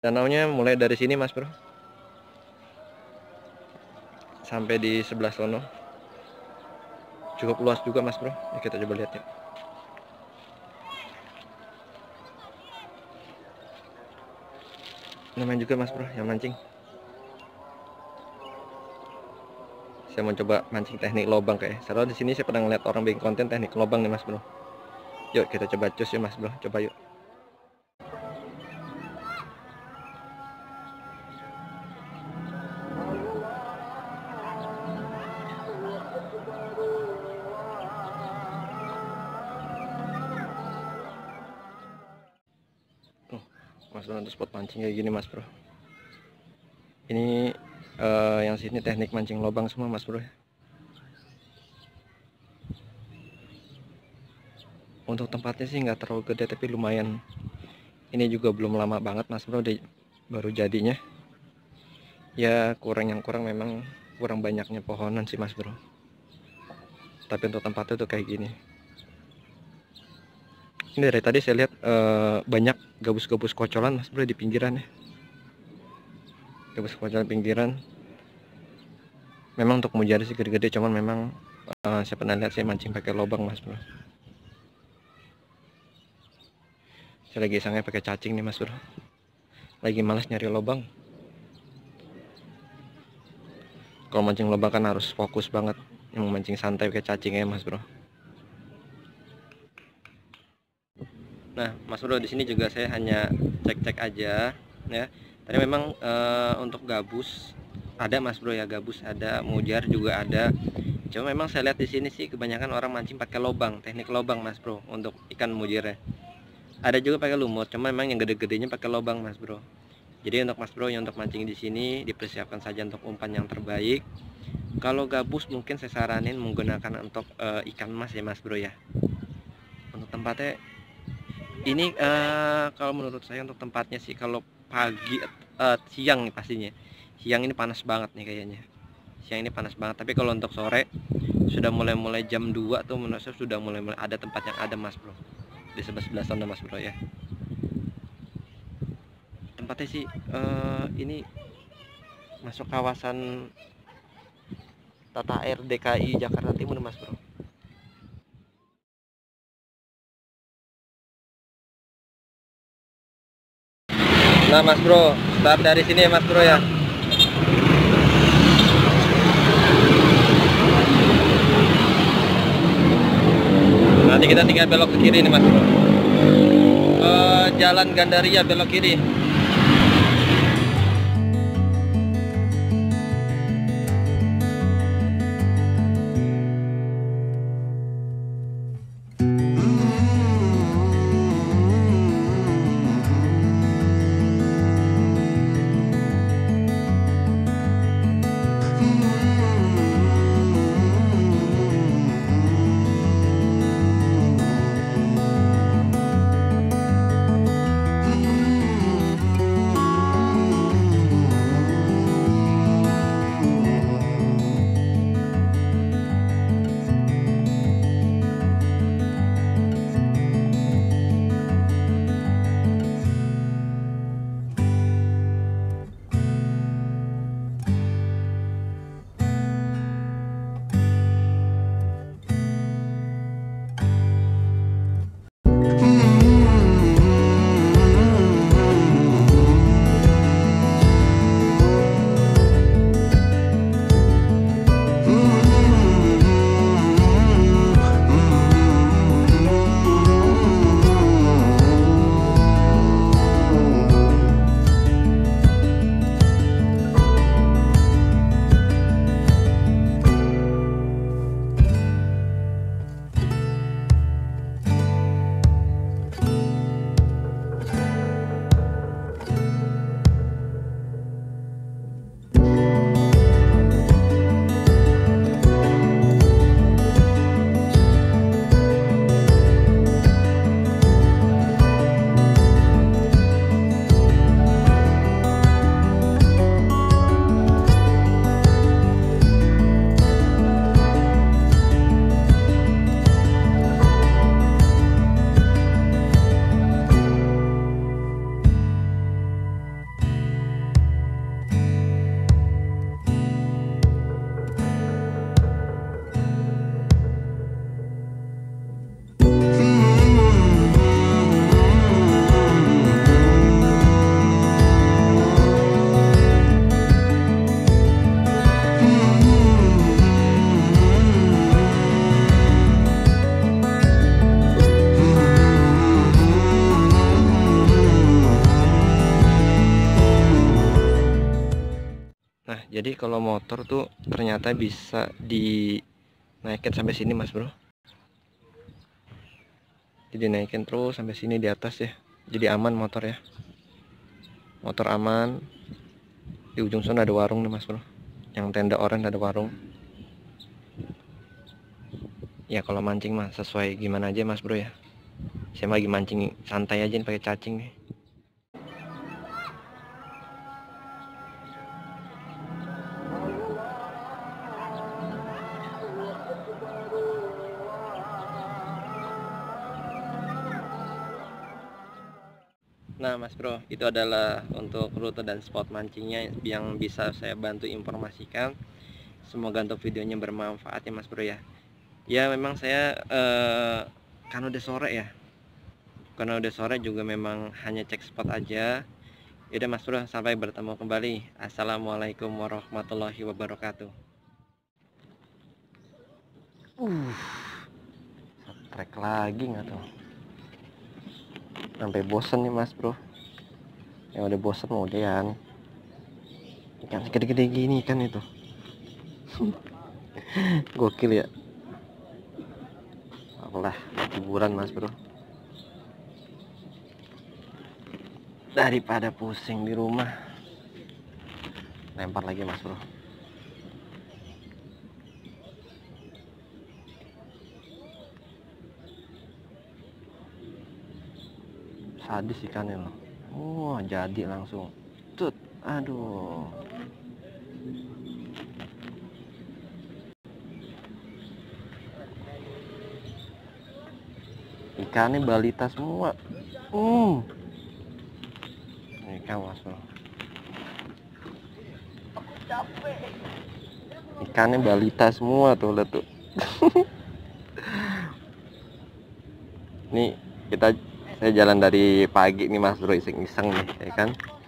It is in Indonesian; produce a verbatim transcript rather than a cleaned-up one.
Danaunya mulai dari sini Mas Bro sampai di sebelah sono. Cukup luas juga Mas Bro. Ya, kita coba lihat ya. Namanya juga Mas Bro yang mancing. Saya mau coba mancing teknik lobang kayak. Soalnya di sini saya pernah ngeliat orang bikin konten teknik lobang nih Mas Bro. Yuk kita coba cus ya Mas Bro. Coba yuk. Mas Bro, untuk spot mancing kayak gini Mas Bro. Ini uh, yang sini teknik mancing lobang semua Mas Bro. Untuk tempatnya sih nggak terlalu gede tapi lumayan. Ini juga belum lama banget Mas Bro, di, baru jadinya. Ya kurang yang kurang memang kurang banyaknya pohonan sih Mas Bro. Tapi untuk tempatnya tuh kayak gini. Ini dari tadi saya lihat uh, banyak gabus-gabus kocolan Mas Bro di pinggiran ya. Gabus kocolan pinggiran. Memang untuk mujari sih gede-gede, cuman memang uh, saya pernah lihat saya mancing pakai lobang Mas Bro. Saya lagi isengnya pakai cacing nih Mas Bro. Lagi malas nyari lobang. Kalau mancing lobang kan harus fokus banget. Yang mancing santai pakai cacing ya Mas Bro. Nah, Mas Bro, di sini juga saya hanya cek-cek aja ya. Tadi memang e, untuk gabus ada Mas Bro ya, gabus ada, mujar juga ada. Cuma memang saya lihat di sini sih kebanyakan orang mancing pakai lobang, teknik lobang Mas Bro untuk ikan mujarnya. Ada juga pakai lumut, cuma memang yang gede-gedenya pakai lobang Mas Bro. Jadi untuk Mas Bro yang untuk mancing di sini dipersiapkan saja untuk umpan yang terbaik. Kalau gabus mungkin saya saranin menggunakan untuk e, ikan mas ya Mas Bro ya. Untuk tempatnya ini uh, kalau menurut saya untuk tempatnya sih kalau pagi uh, siang nih pastinya. Siang ini panas banget nih kayaknya. Siang ini panas banget, tapi kalau untuk sore sudah mulai-mulai jam dua tuh menurut saya sudah mulai-mulai ada tempat yang ada Mas Bro. Di sebelah-sebelah sana Mas Bro ya. Tempatnya sih uh, ini masuk kawasan Tata Air D K I Jakarta Timur Mas Bro. Nah Mas Bro, start dari sini ya Mas Bro ya. Nanti kita tinggal belok ke kiri nih Mas Bro. Uh, Jalan Gandaria belok kiri. Jadi kalau motor tuh ternyata bisa dinaikin sampai sini mas bro. Jadi naikin terus sampai sini di atas ya. Jadi aman motor ya. Motor aman. Di ujung sana ada warung nih mas bro. Yang tenda oranye ada warung. Ya kalau mancing mah sesuai gimana aja mas bro ya. Saya lagi mancing santai aja nih pakai cacing nih. Nah mas bro, itu adalah untuk rute dan spot mancingnya yang bisa saya bantu informasikan. Semoga untuk videonya bermanfaat ya mas bro ya. Ya memang saya eh, kan udah sore ya, karena udah sore juga memang hanya cek spot aja. Yaudah mas bro, sampai bertemu kembali. Assalamualaikum warahmatullahi wabarakatuh. uh Trek lagi nggak tuh, sampai bosen nih mas bro. Yang udah bosen kemudian ikan gede-gede gini kan itu. Gokil ya. Apalah hiburan mas bro, daripada pusing di rumah. Lempar lagi mas bro. Sadis ikannya loh. Oh jadi langsung tut. Aduh, ikannya balita semua. Hmm ikan mas bro, ikannya balita semua tuh, lihat tuh. Nih kita saya jalan dari pagi nih mas bro, iseng-iseng nih ya kan.